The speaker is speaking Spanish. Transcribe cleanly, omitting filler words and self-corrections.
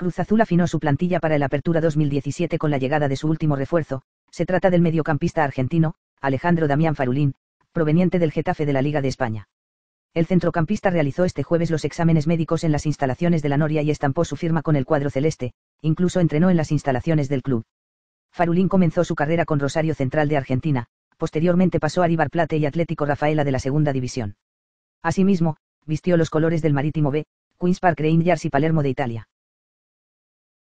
Cruz Azul afinó su plantilla para el Apertura 2017 con la llegada de su último refuerzo. Se trata del mediocampista argentino, Alejandro Damián Farulín, proveniente del Getafe de la Liga de España. El centrocampista realizó este jueves los exámenes médicos en las instalaciones de la Noria y estampó su firma con el cuadro celeste, incluso entrenó en las instalaciones del club. Farulín comenzó su carrera con Rosario Central de Argentina, posteriormente pasó a River Plate y Atlético Rafaela de la Segunda División. Asimismo, vistió los colores del Marítimo B, Queens Park Rangers y Palermo de Italia.